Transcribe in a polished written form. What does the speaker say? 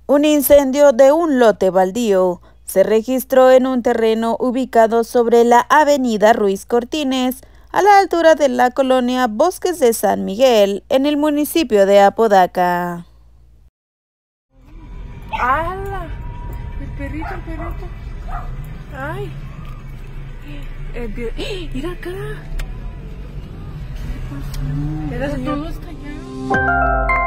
Un incendio de un lote baldío se registró en un terreno ubicado sobre la avenida Ruiz Cortines, a la altura de la colonia Bosques de San Miguel, en el municipio de Apodaca. ¡Hala! El perrito, el perrito. ¡Ay! ¡Mira acá! ¿Qué pasó? Todo está allá.